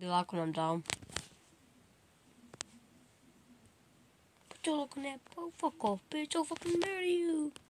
You like when I'm down. But you're looking at fuck off, bitch. I'll fucking murder you.